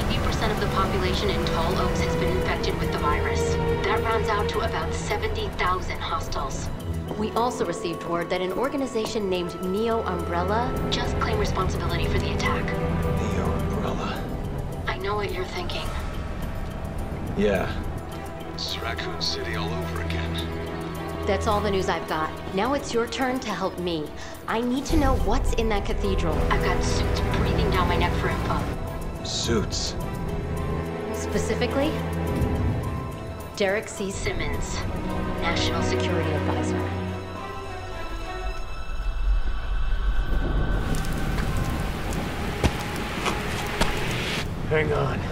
90% of the population in Tall Oaks has been infected with the virus. That rounds out to about 70,000 hostiles. We also received word that an organization named Neo Umbrella just claimed responsibility for the attack. Neo Umbrella. I know what you're thinking. Yeah. It's Raccoon City all over again. That's all the news I've got. Now it's your turn to help me. I need to know what's in that cathedral. I've got suits breathing down my neck for info. Suits. Specifically, Derek C. Simmons, National Security Advisor. Hang on.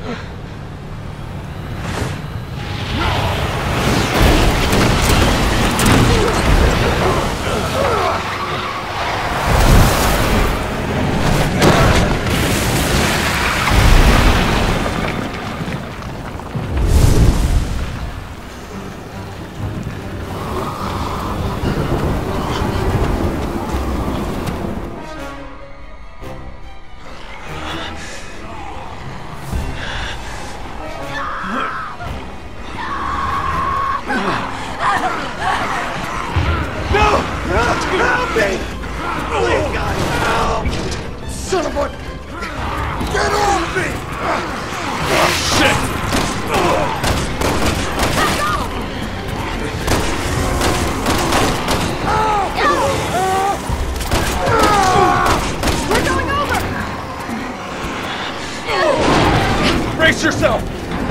Brace yourself!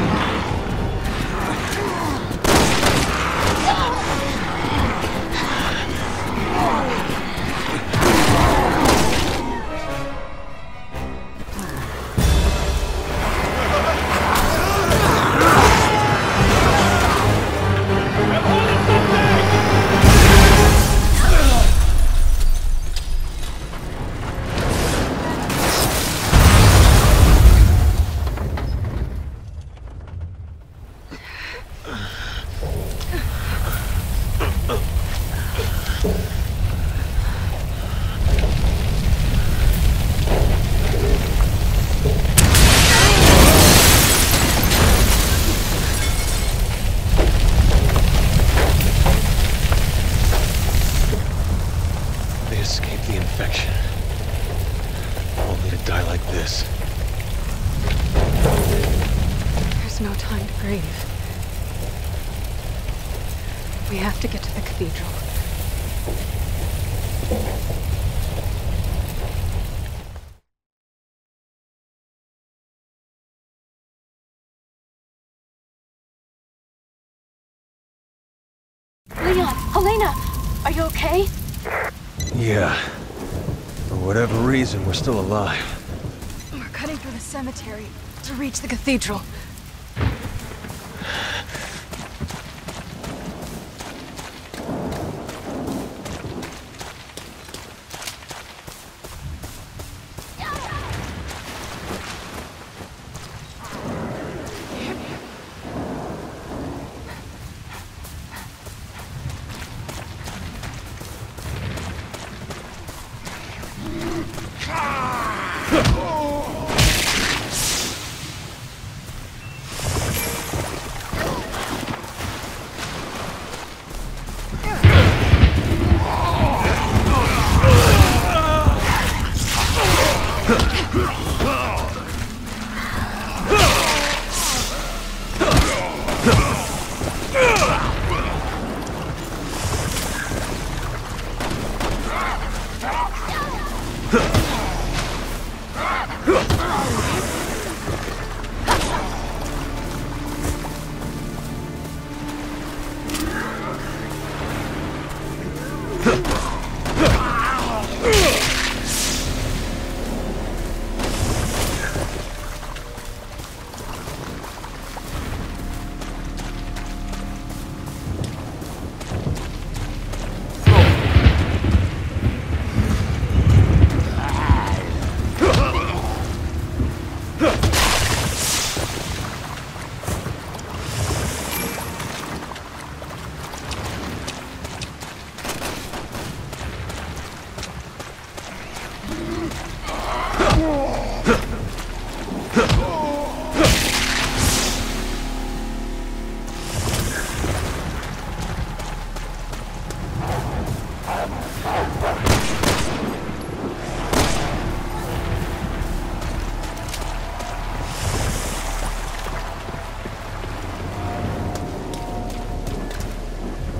There's no time to grieve. We have to get to the cathedral. Leon! Helena! Are you okay? Yeah. For whatever reason, we're still alive. We're cutting through the cemetery to reach the cathedral.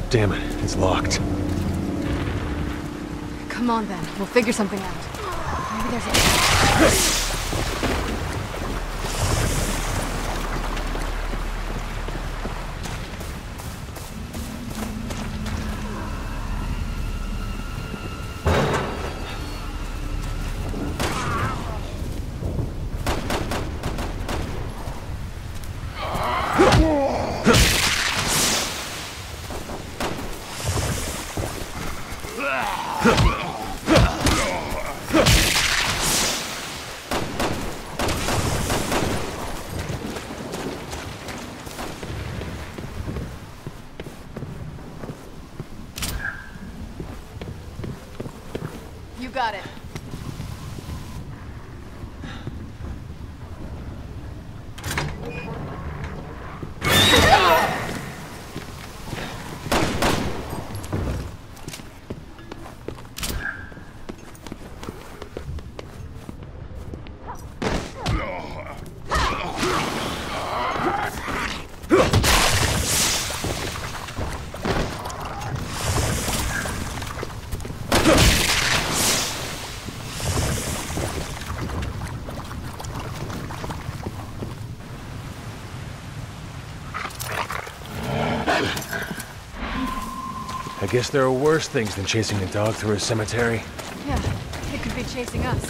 Damn it, it's locked. Come on then, we'll figure something out. Maybe there's a... You got it. I guess there are worse things than chasing a dog through a cemetery. Yeah, it could be chasing us.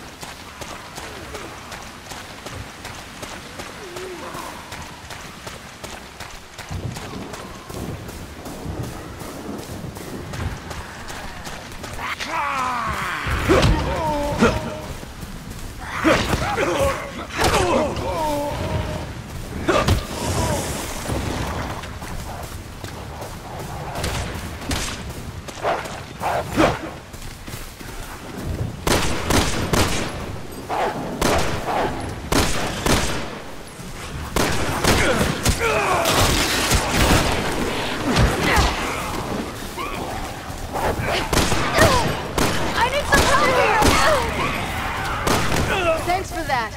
Thanks for that.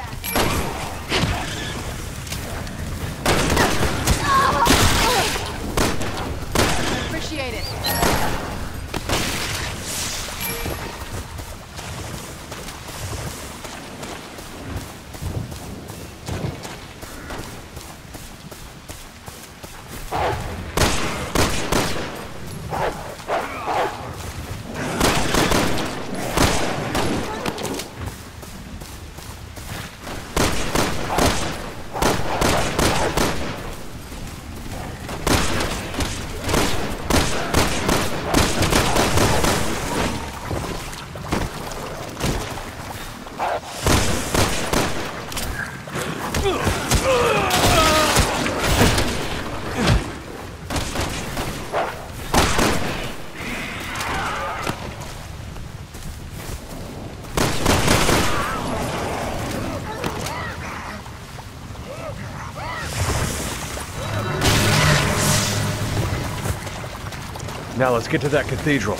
Appreciate it. Now let's get to that cathedral.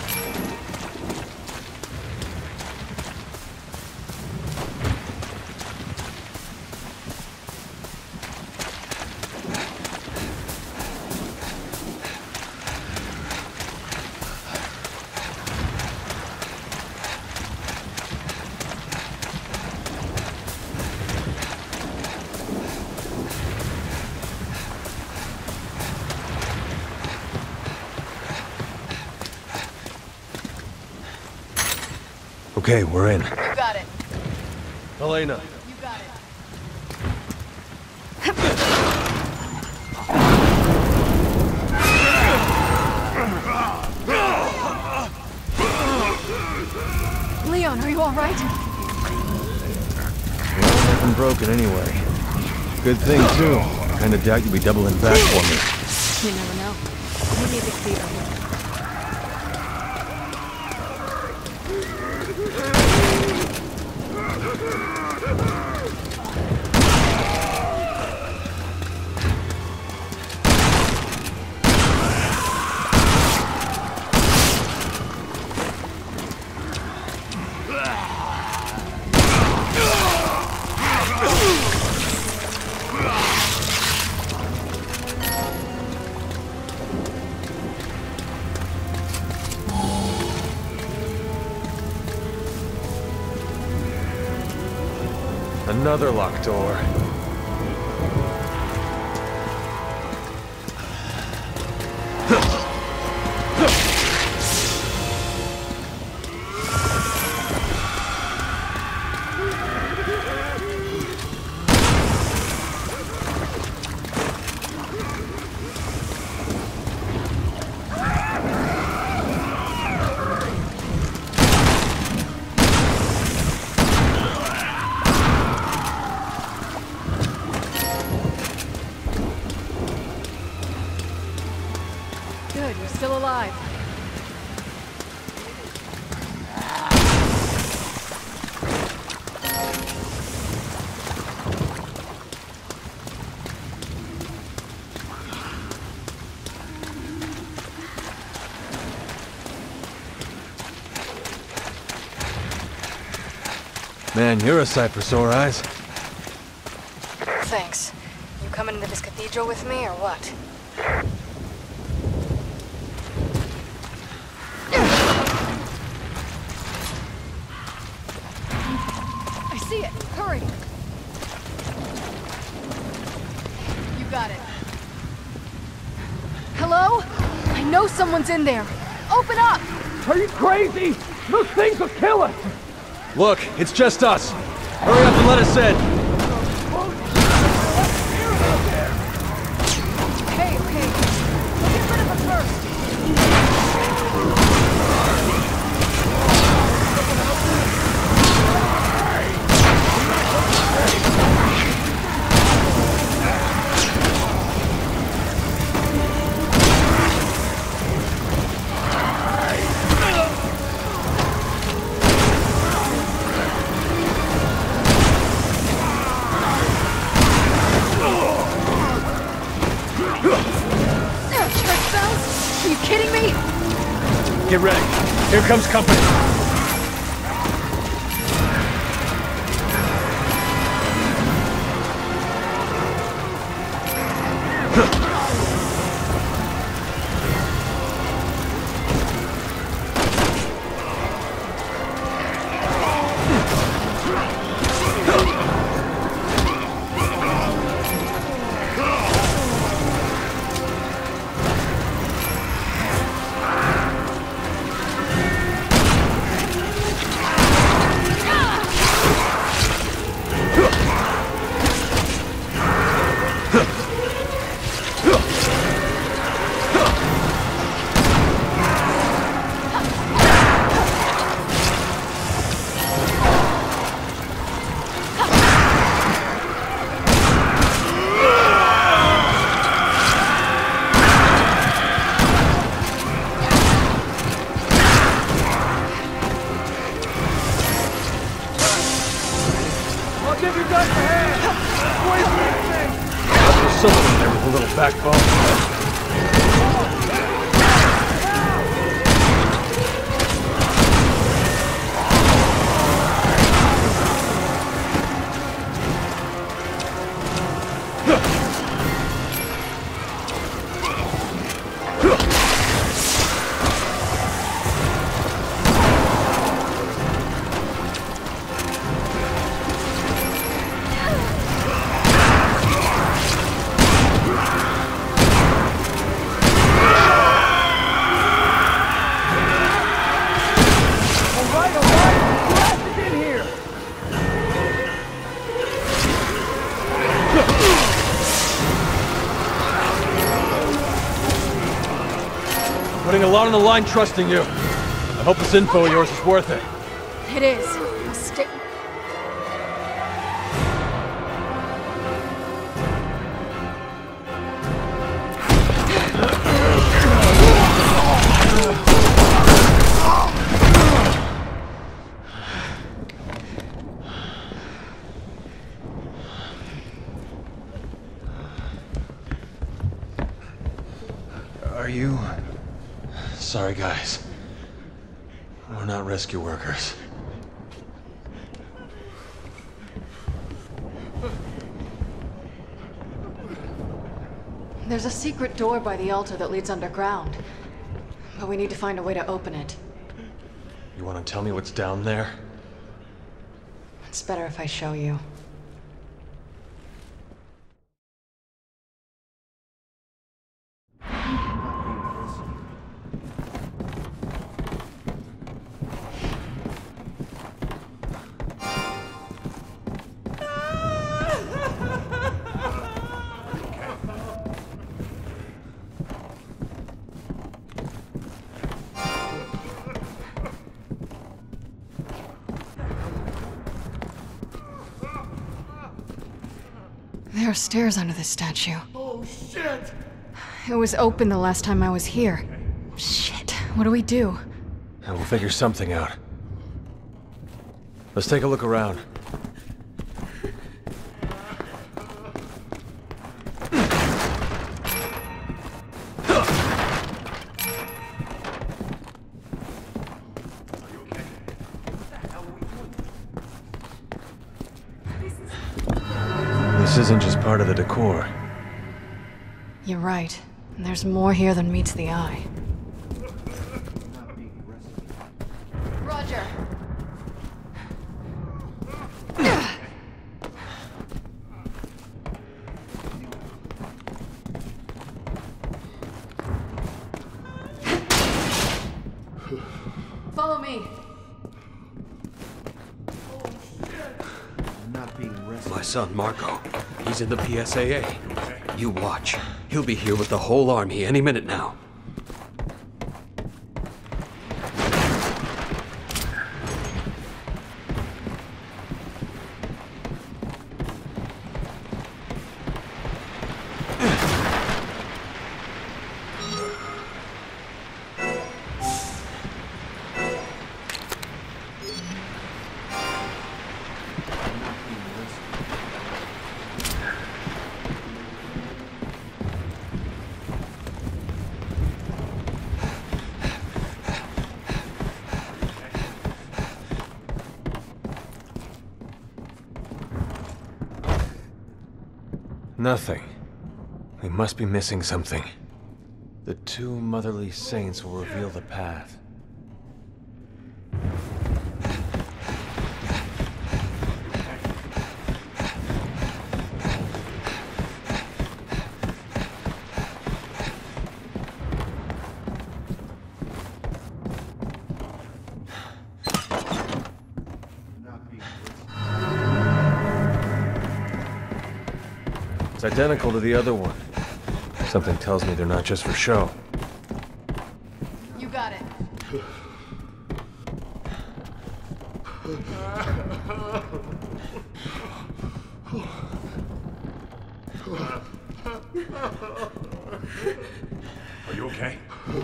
Okay, we're in. You got it. Elena. You got it. Leon, are you all right? Well, nothing broken anyway. Good thing, too. Kinda doubt you'll be doubling back for me. You never know. We need the clear. another locked door. Good, you're still alive. Man, you're a sight for sore eyes. Thanks. You coming into this cathedral with me, or what? I see it! Hurry! You got it. Hello? I know someone's in there. Open up! Are you crazy? Those things will kill us! Look, it's just us. Hurry up and let us in. Okay, okay. We'll get rid of them first. Church bells? Are you kidding me? Get ready. Here comes company. I'll give you guys a hand! Wait for anything! There's someone in there with a little backbone. Putting a lot on the line trusting you. I hope this info of yours is worth it. It is. I'll stay. Are you... Sorry, guys. We're not rescue workers. There's a secret door by the altar that leads underground. But we need to find a way to open it. You want to tell me what's down there? It's better if I show you. There are stairs under this statue. Oh, shit! It was open the last time I was here. Shit, what do we do? And we'll figure something out. Let's take a look around. This isn't just part of the decor. You're right. There's more here than meets the eye. Roger. Follow me. My son, Marco. He's in the PSAA. You watch. He'll be here with the whole army any minute now. Nothing. We must be missing something. The two motherly saints will reveal the path. It's identical to the other one. Something tells me they're not just for show. You got it. Are you okay?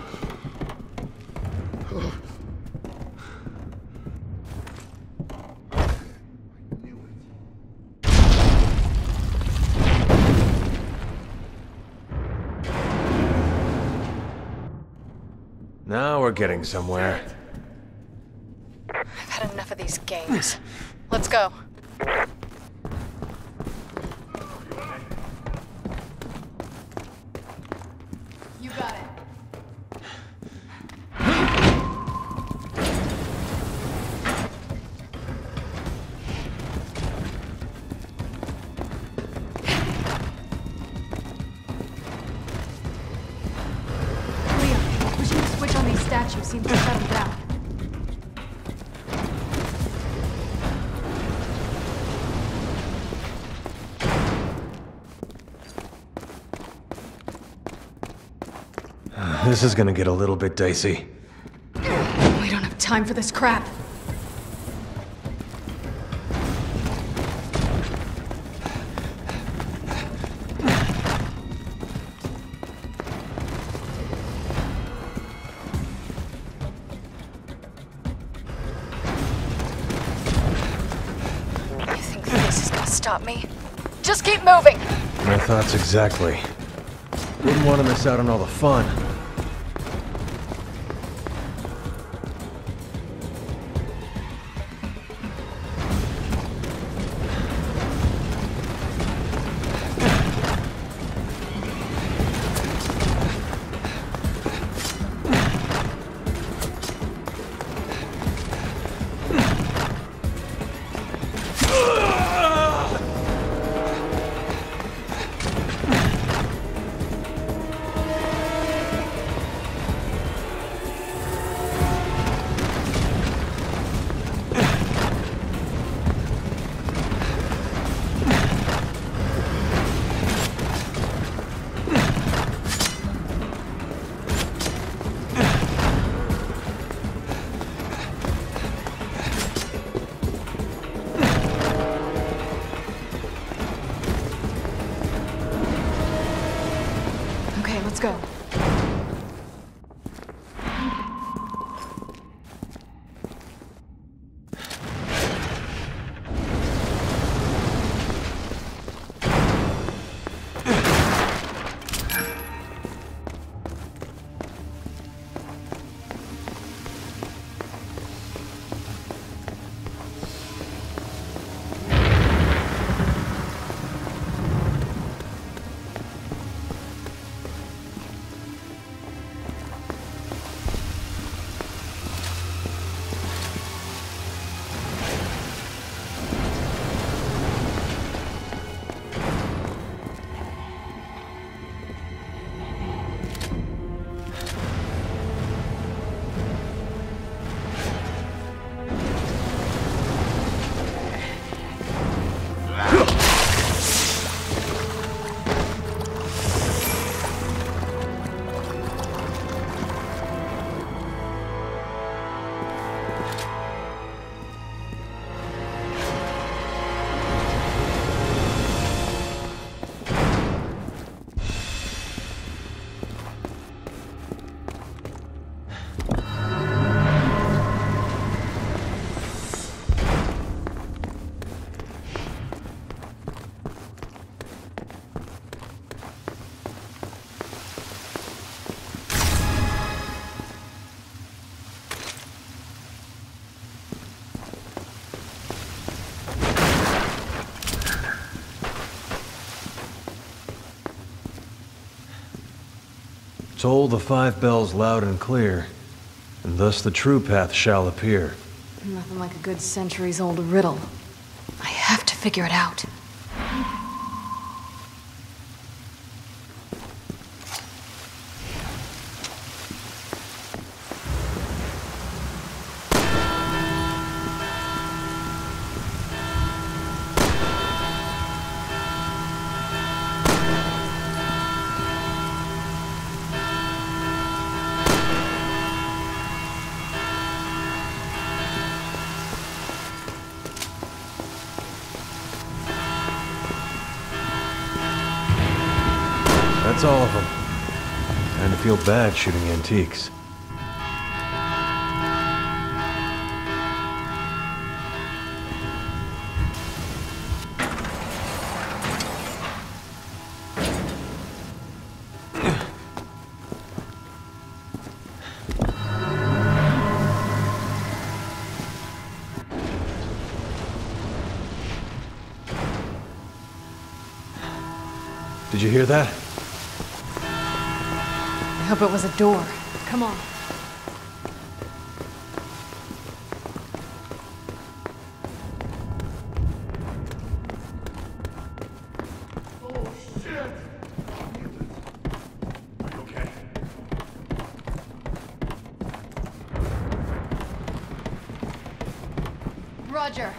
Now we're getting somewhere. I've had enough of these games. Let's go. You got it. Statue seems to shut him down. This is gonna get a little bit dicey. We don't have time for this crap. Stop me. Just keep moving! My thoughts exactly. Wouldn't want to miss out on all the fun. let's go. Toll the 5 bells loud and clear, and thus the true path shall appear. Nothing like a good centuries-old riddle. I have to figure it out. That's all of them. Kinda feel bad shooting antiques. Did you hear that? I hope it was a door. Come on. Oh, shit! Are you okay? Roger.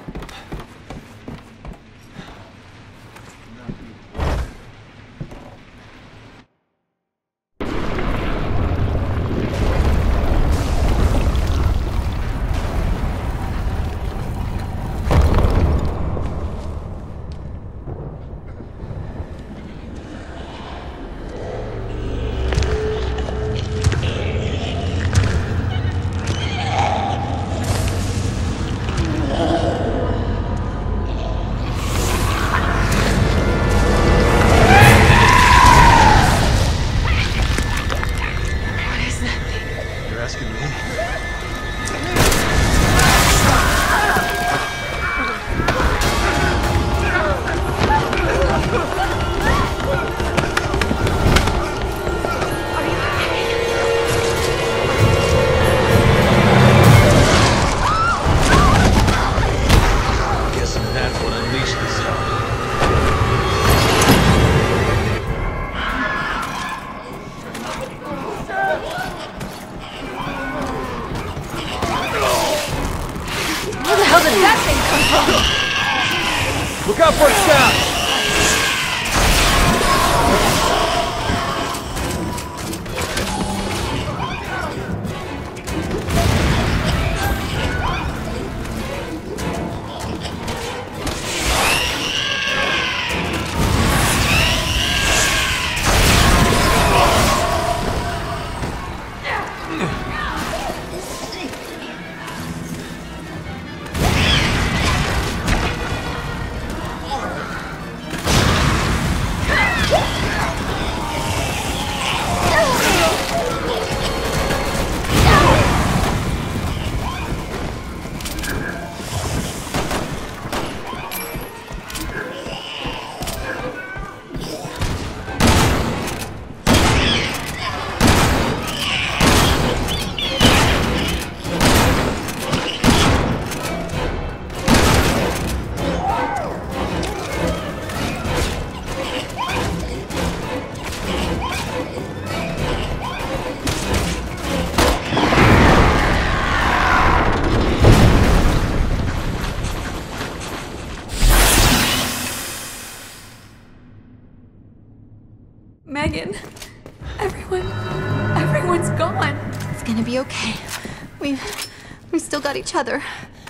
Megan, everyone's gone. It's gonna be okay. We've still got each other.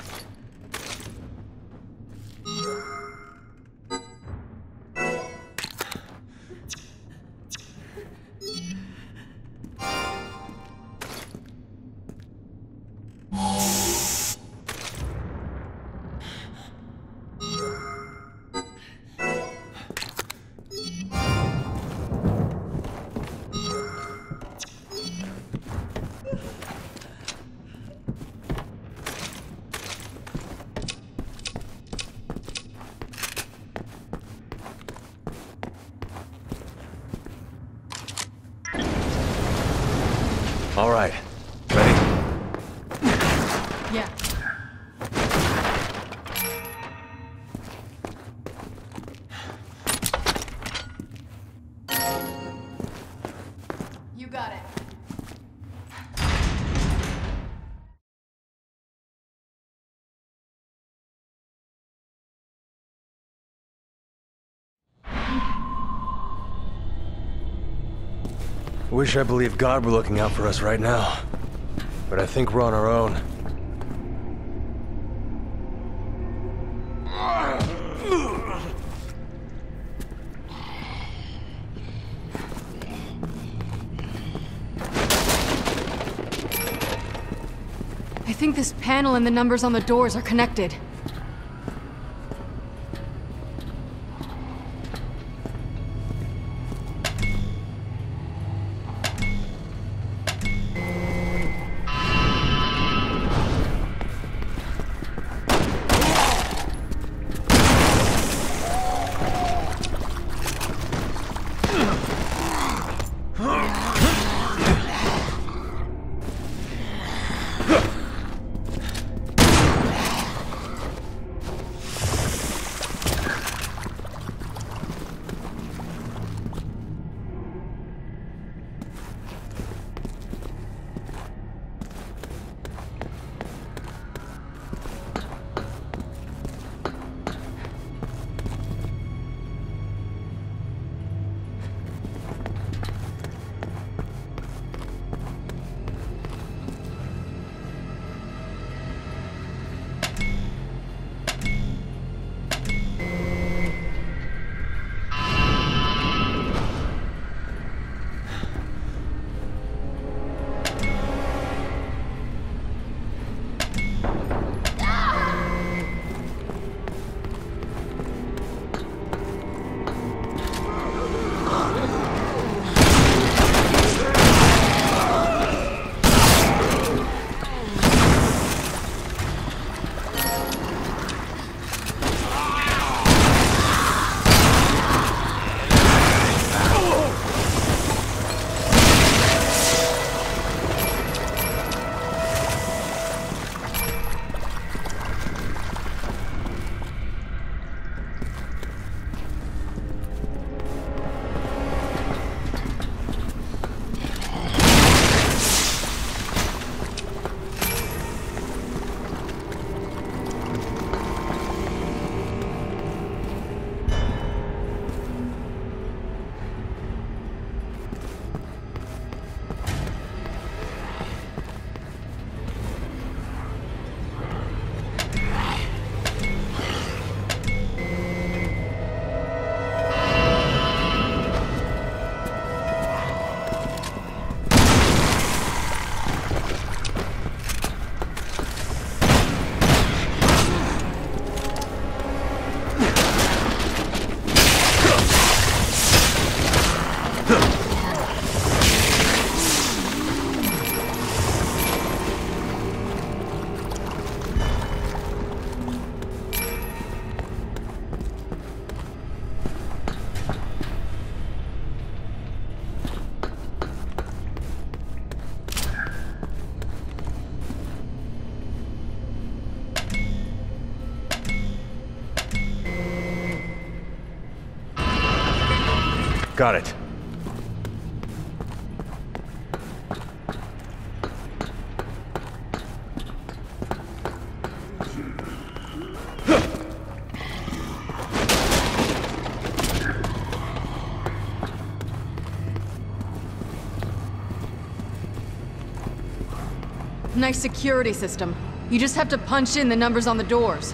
All right. Ready? Yeah. You got it. Wish I believed God were looking out for us right now. But I think we're on our own. I think this panel and the numbers on the doors are connected. Got it. Nice security system. You just have to punch in the numbers on the doors.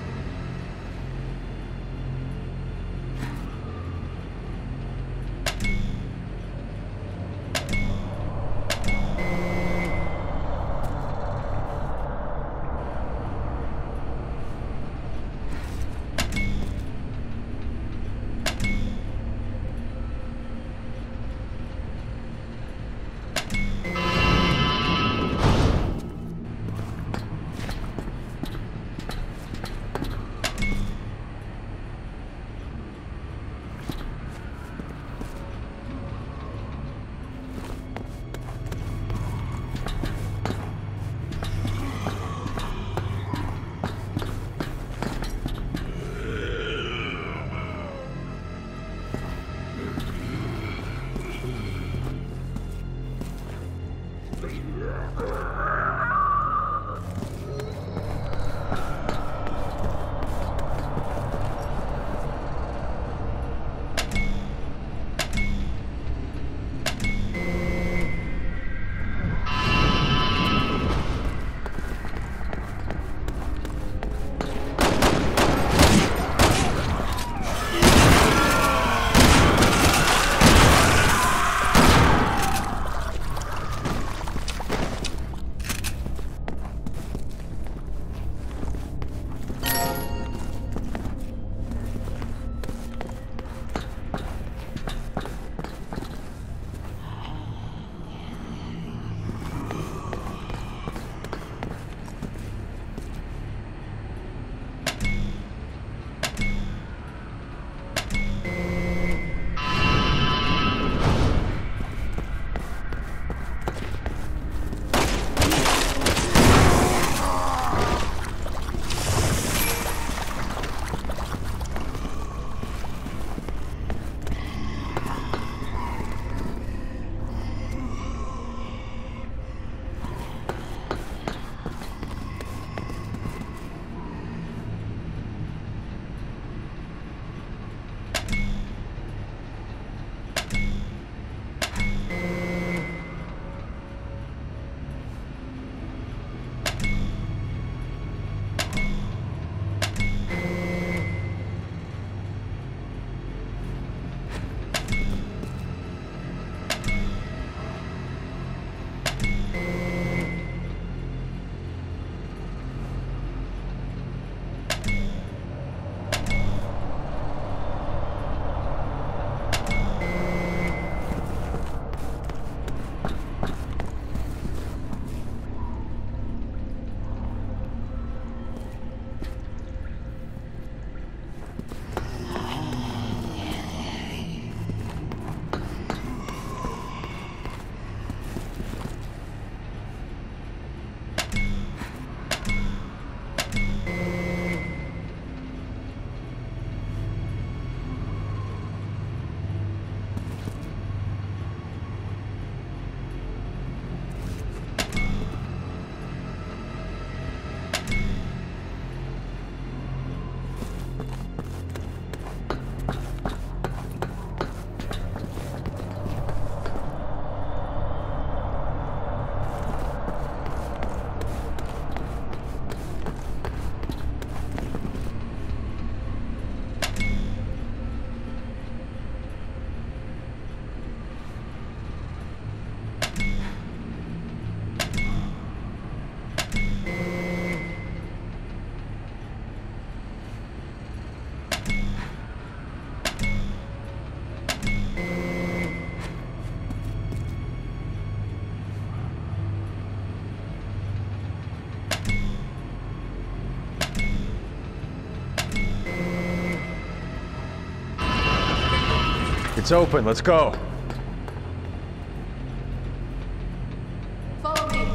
It's open, let's go. Follow me.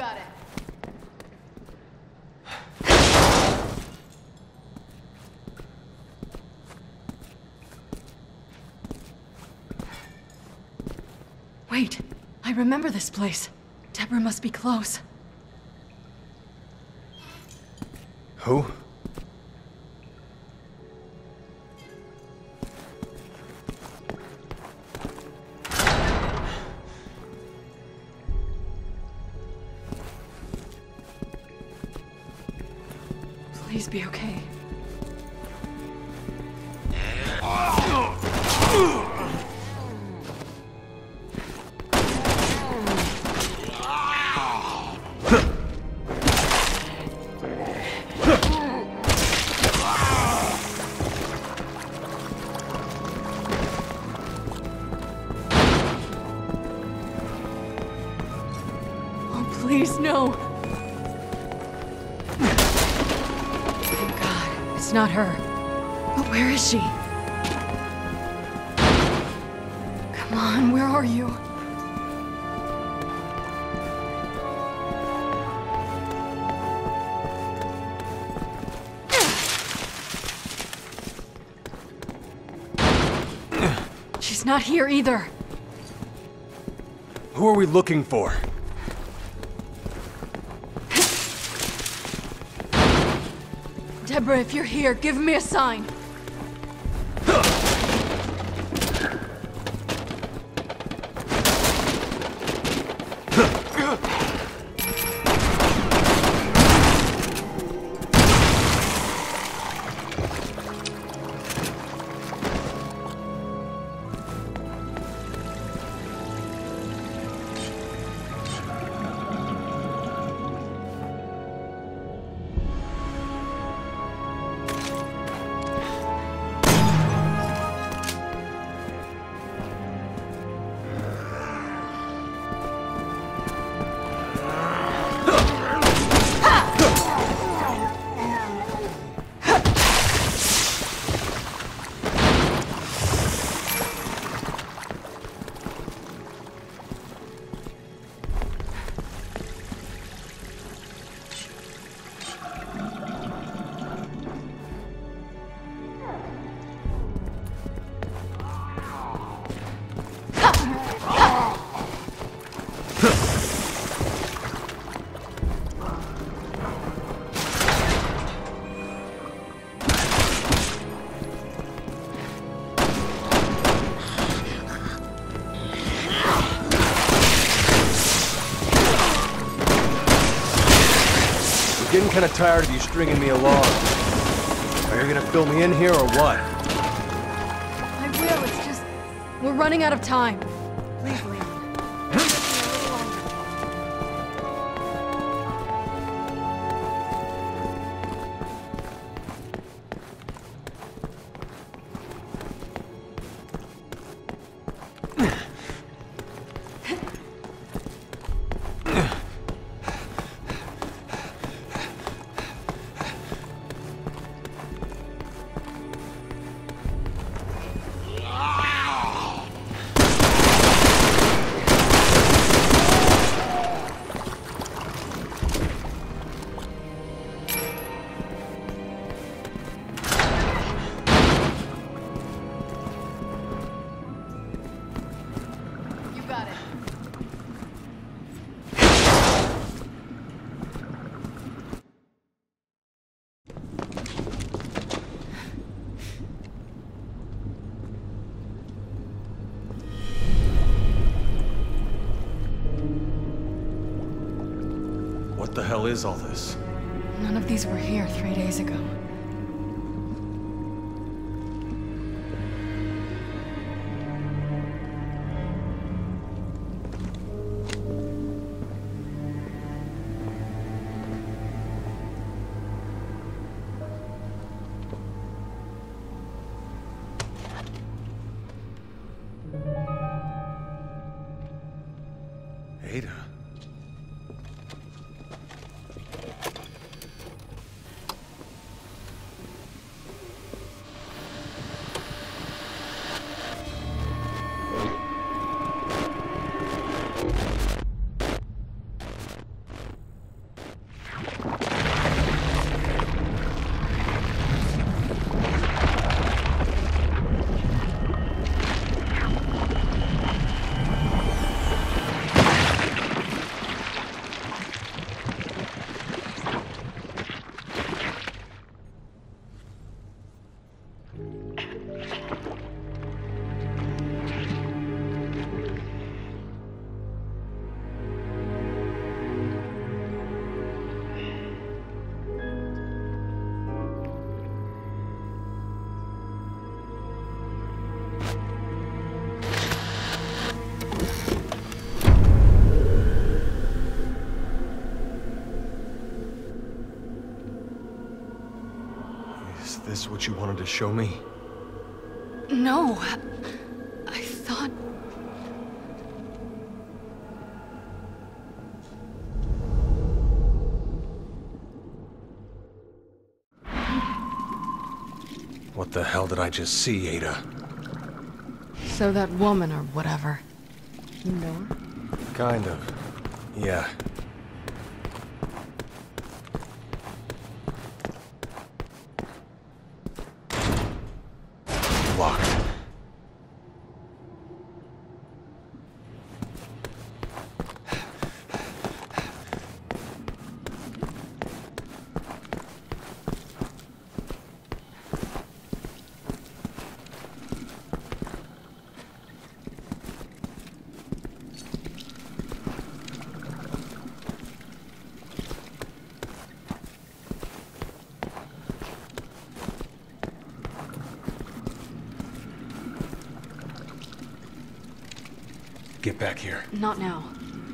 got it. Wait, I remember this place. Deborah must be close. Who? Please be okay. Oh, please, no. Thank God, it's not her. But where is she? Come on, where are you? She's not here either. Who are we looking for? Deborah, if you're here, give me a sign. Getting kind of tired of you stringing me along. Are you gonna fill me in here or what? I will, it's just... we're running out of time. Please leave. You got it. What the hell is all this? None of these were here 3 days ago. Ada. this what you wanted to show me? No. I thought... What the hell did I just see, Ada? So that woman or whatever. You know her? Kind of. Yeah. Locked. Get back here. Not now.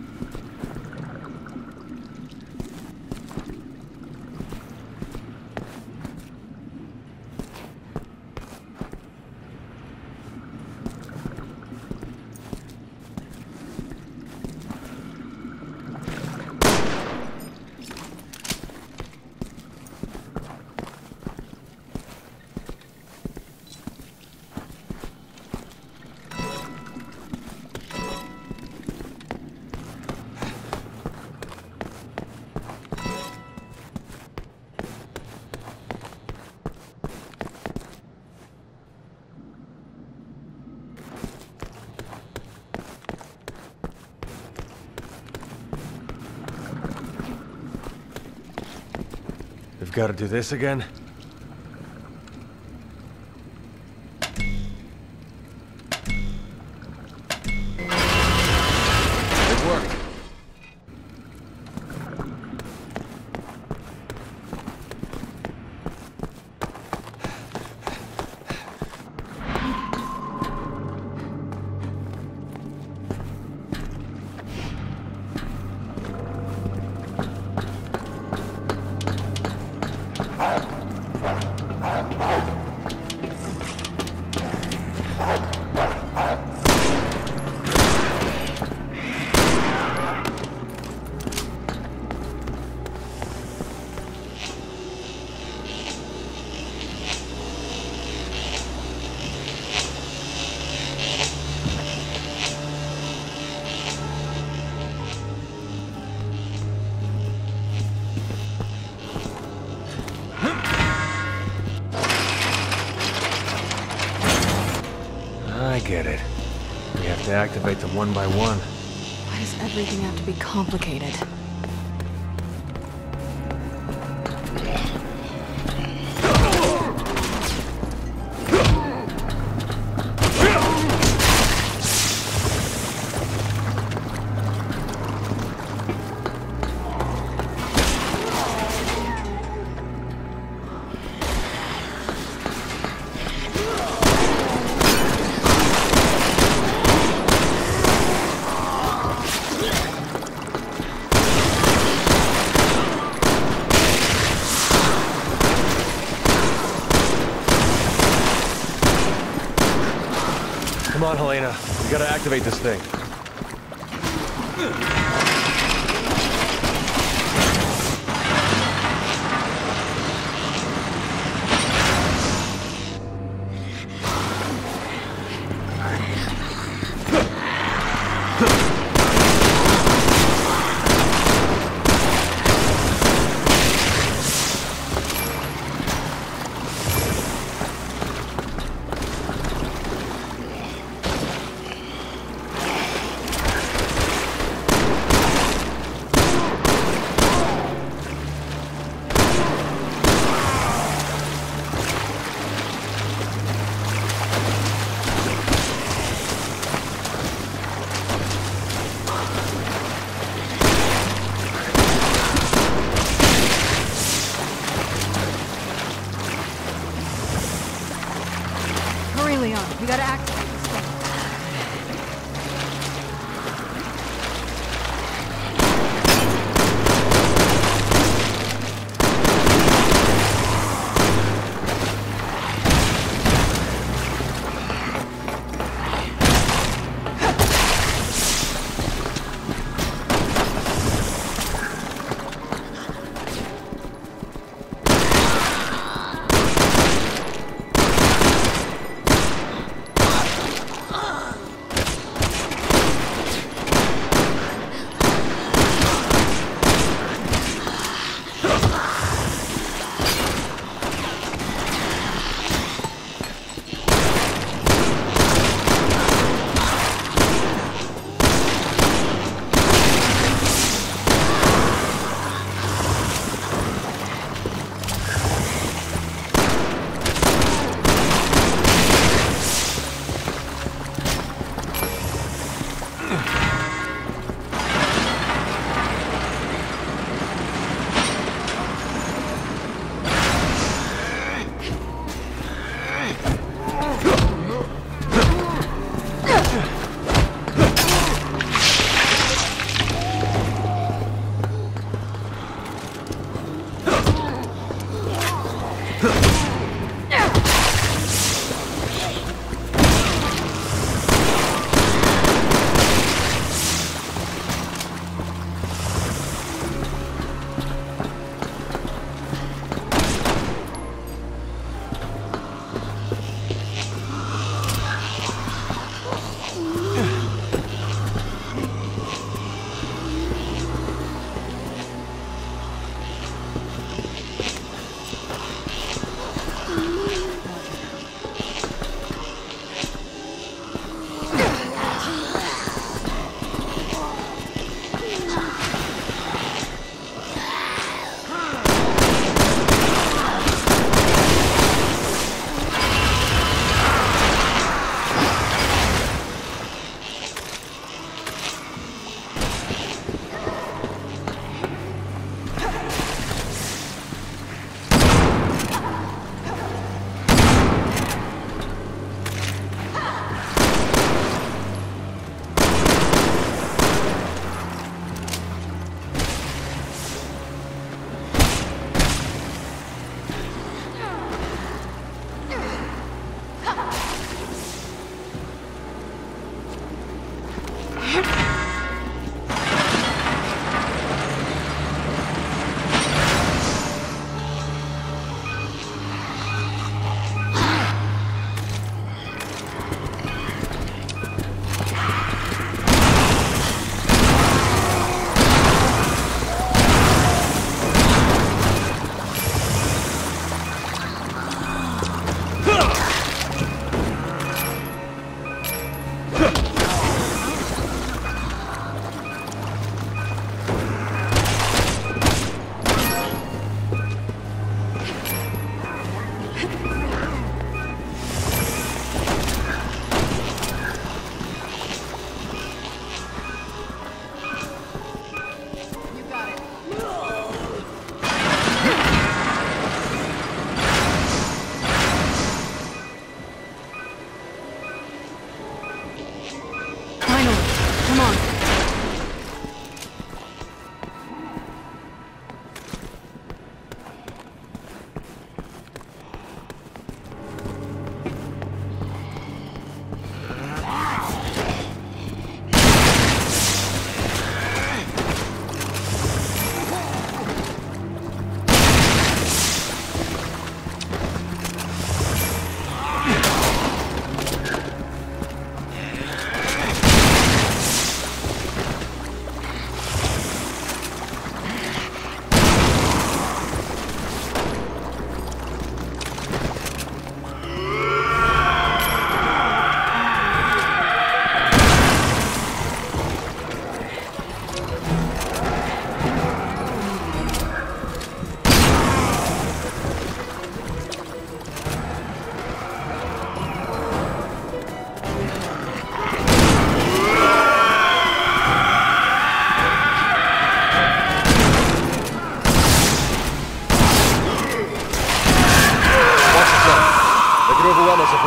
We've got to do this again? It worked. I get it. We have to activate them one by one. Why does everything have to be complicated? Come on, Helena. We gotta activate this thing.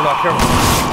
we're not careful.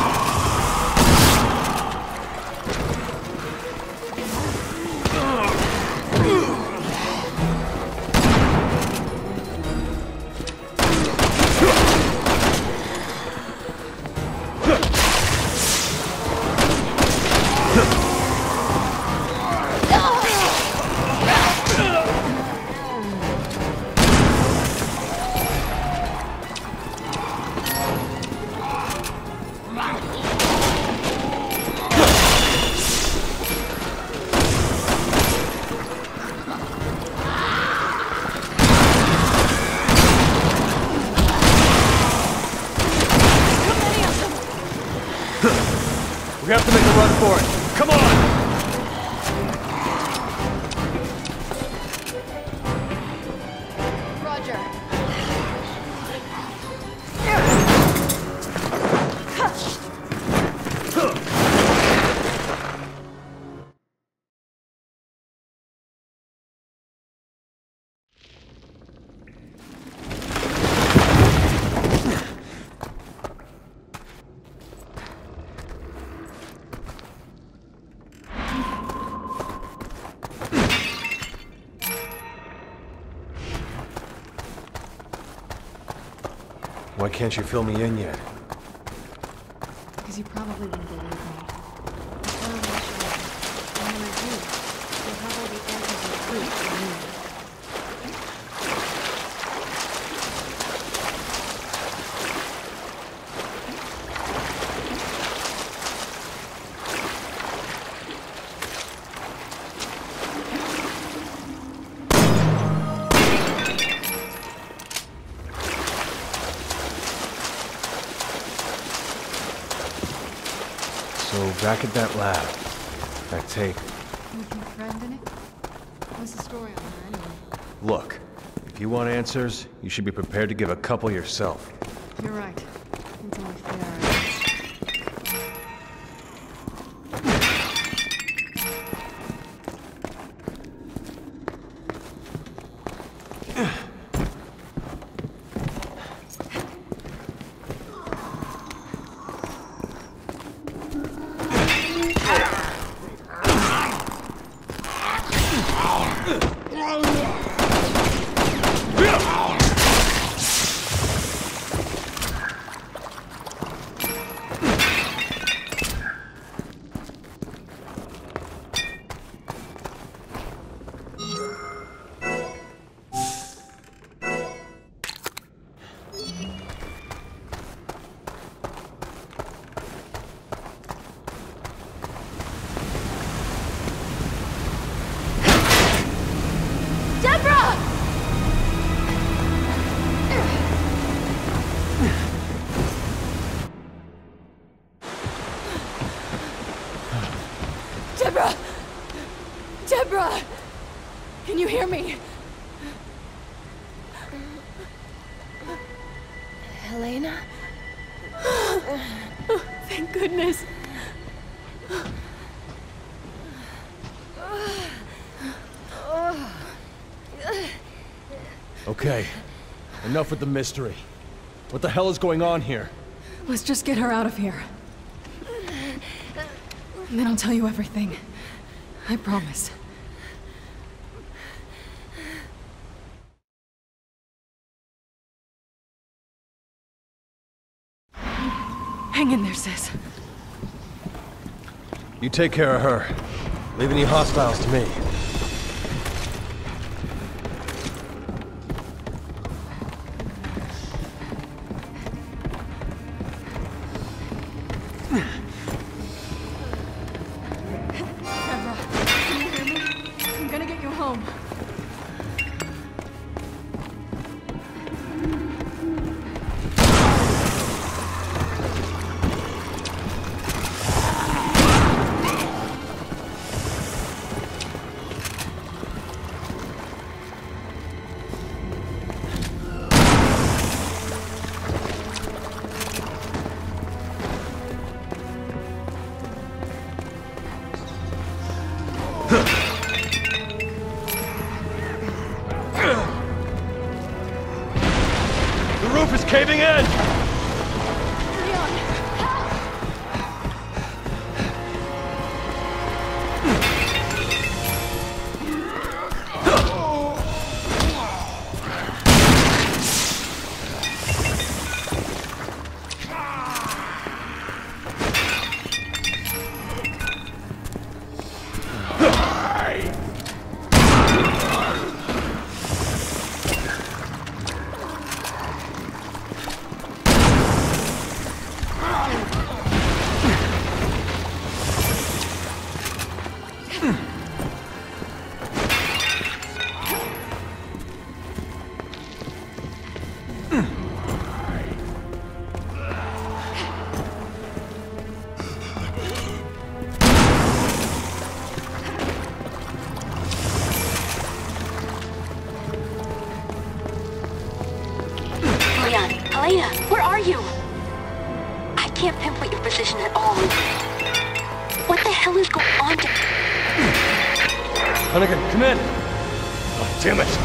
We have to make a run for it. Come on! Why can't you fill me in yet? Because you probably wouldn't believe me. That's what I'm not sure. And when I do, you'll have all the answers and proof you need. So, back at that lab, that tape. With your friend in it? What's the story on her anyway? Look, if you want answers, you should be prepared to give a couple yourself. You're right. It's only fair. Deborah! Deborah! Can you hear me? Helena? Thank goodness. Okay, enough with the mystery. What the hell is going on here? Let's just get her out of here. And then I'll tell you everything. I promise. Hang in there, sis. You take care of her. Leave any hostiles to me. Deborah, can you hear me? I'm gonna get you home. The roof is caving in! Leon! Ida, where are you? I can't pinpoint your position at all. What the hell is going on? Hunnigan, come in! Oh, damn it!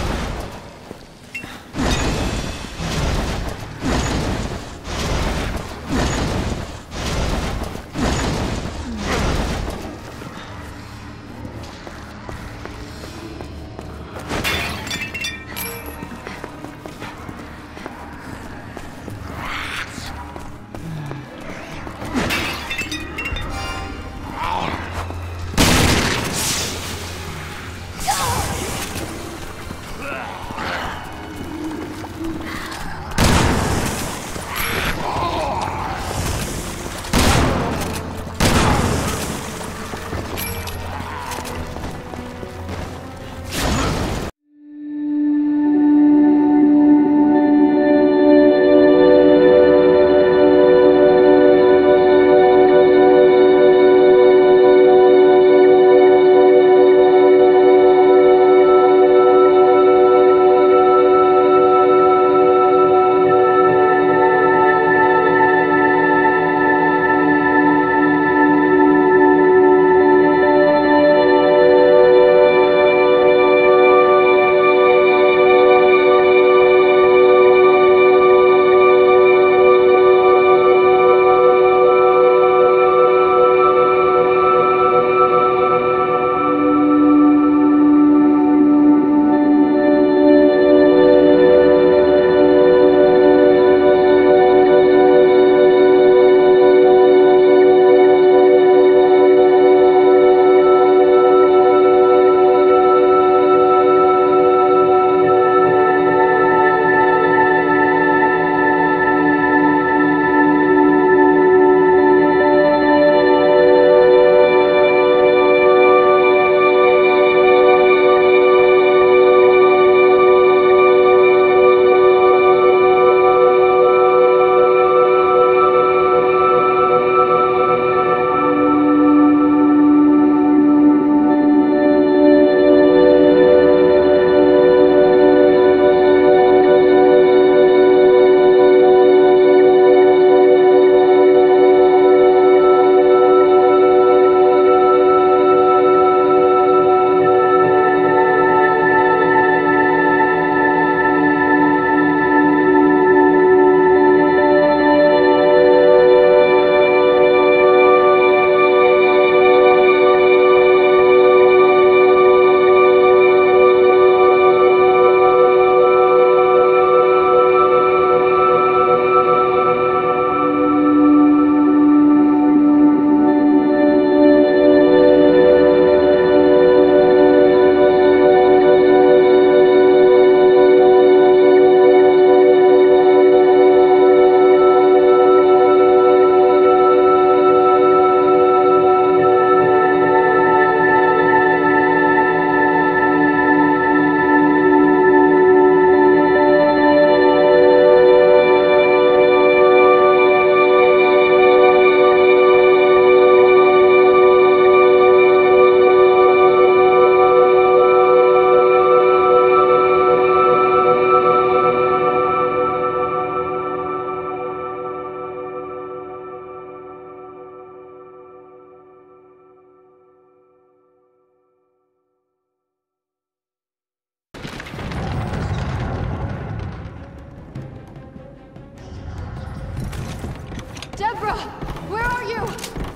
Deborah, where are you?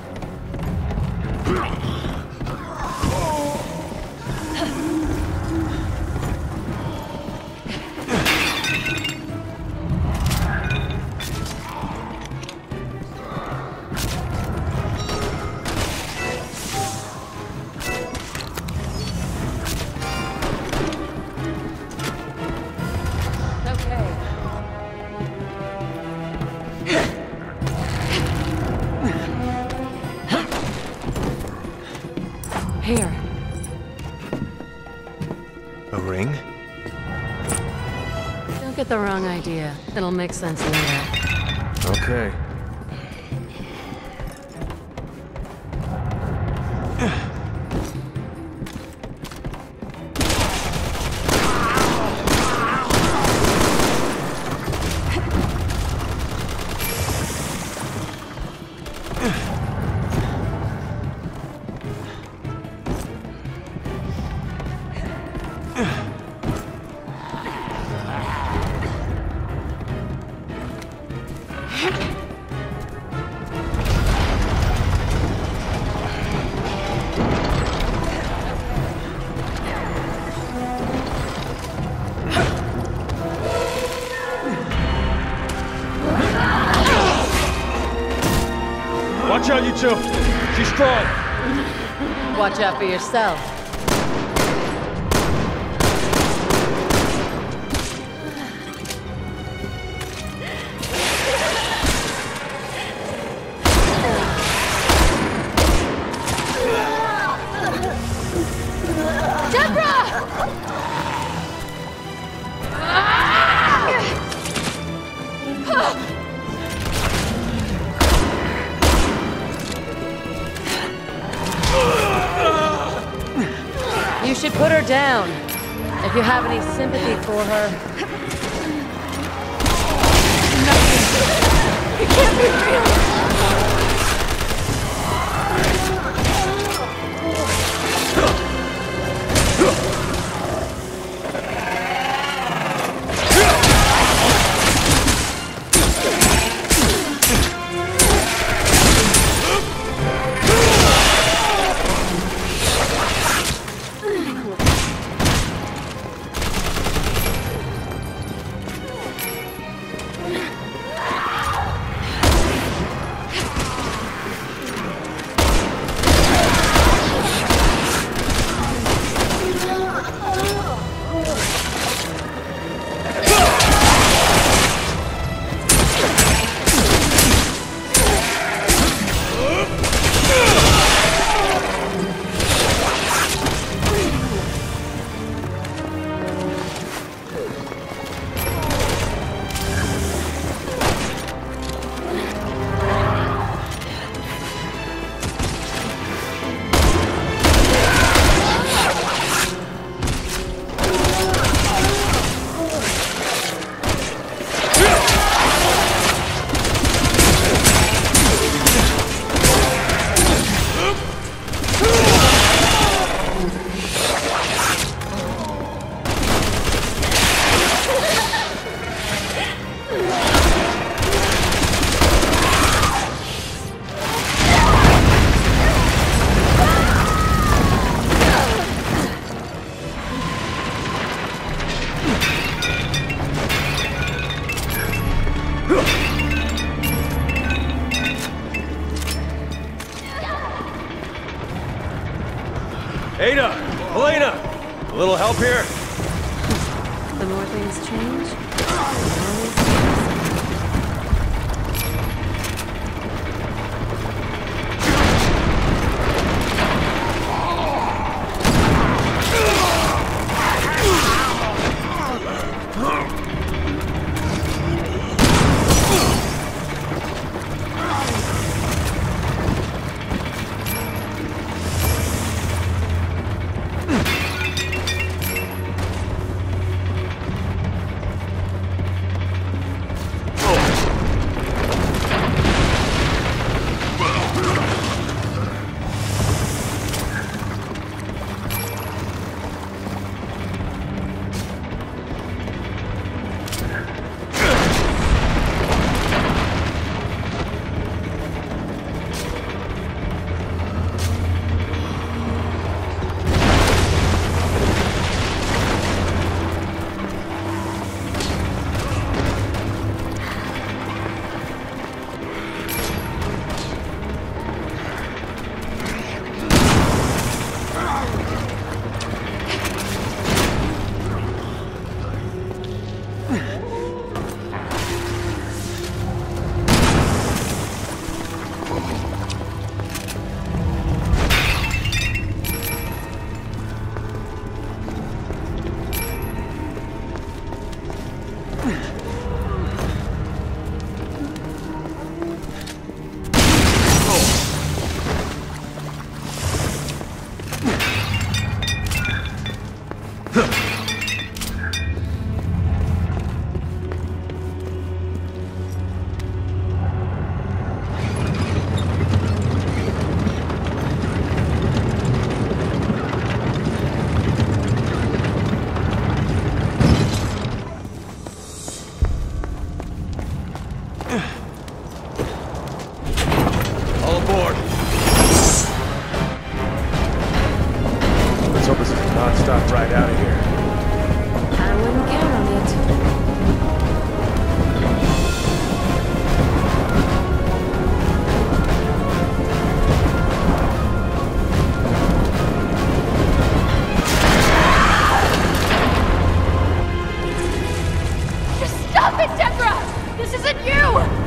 Here. A ring? Don't get the wrong idea. It'll make sense later. Okay. Watch out, you two! She's strong! Watch out for yourself. You should put her down, if you have any sympathy for her. Nothing. It can't be real! Ada! Elena! A little help here? The more things change, wasn't you!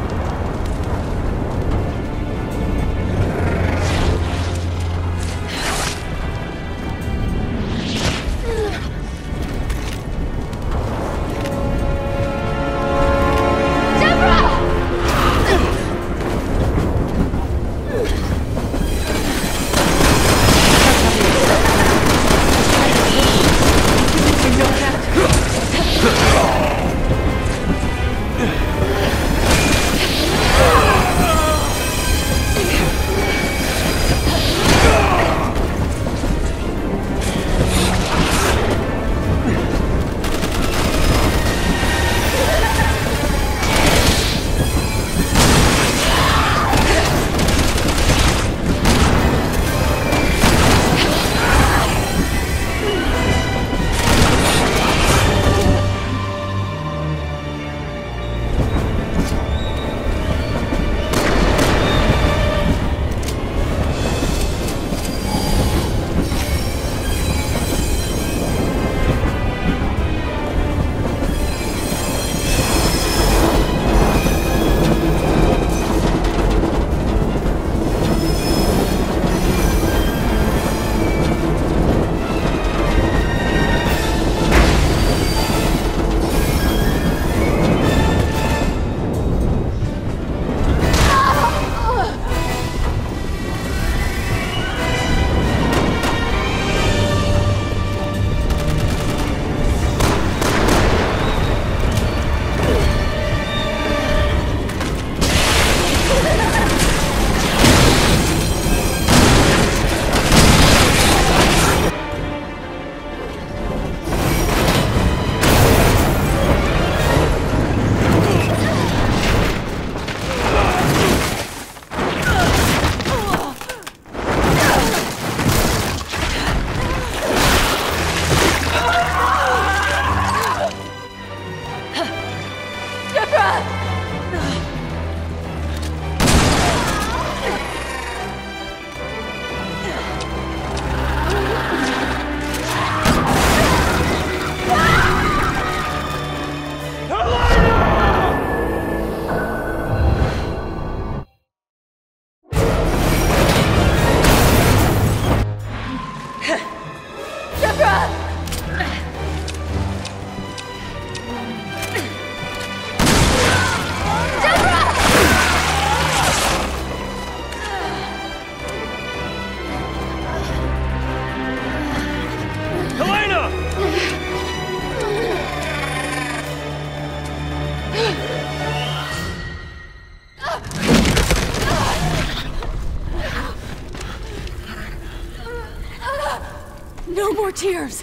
No more tears!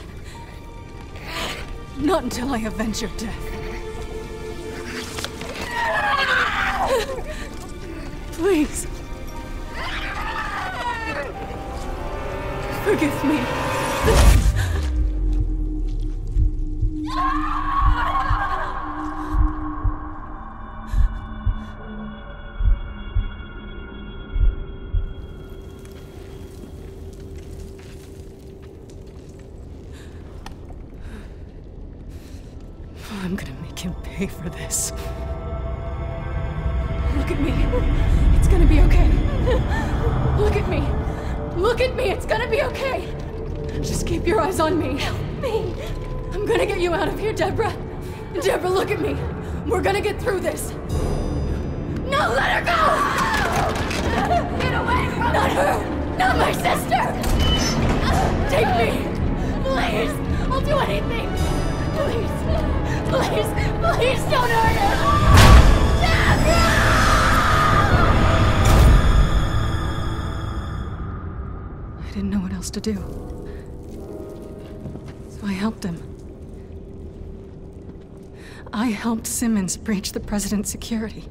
Not until I avenge your death. Please. Forgive me. I'm gonna make him pay for this. Look at me. It's gonna be okay. Look at me. Look at me. It's gonna be okay. Just keep your eyes on me. Help me. I'm gonna get you out of here, Deborah. Deborah, look at me. We're gonna get through this. No, let her go! Get away from me! Not her! Not my sister! Take me! Please! I'll do anything! Please! Please! Please don't hurt her! Deborah! I didn't know what else to do. So I helped him. I helped Simmons breach the president's security.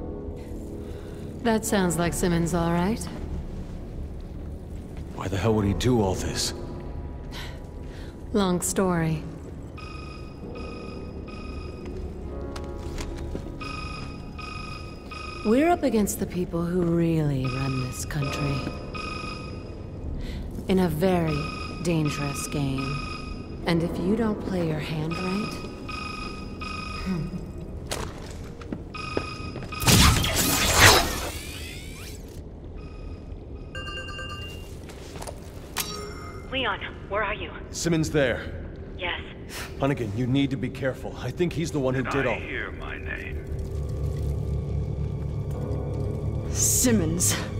That sounds like Simmons, all right. Why the hell would he do all this? Long story. We're up against the people who really run this country. In a very dangerous game. And if you don't play your hand right... Leon, where are you? Simmons there. Yes. Hunnigan, you need to be careful. I think he's the one who did all. Hear my name. Simmons.